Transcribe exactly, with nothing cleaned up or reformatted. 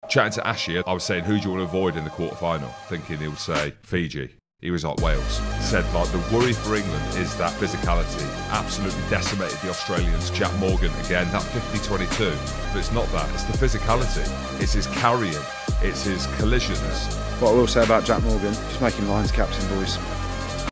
Chatting to Ashy, I was saying, who do you want to avoid in the quarter-final? Thinking he would say Fiji. He was like Wales. Said, like, the worry for England is that physicality. Absolutely decimated the Australians. Jac Morgan, again, that fifty twenty-two. But it's not that, it's the physicality. It's his carrying. It's his collisions. What I will say about Jac Morgan, just making Lions captain, boys.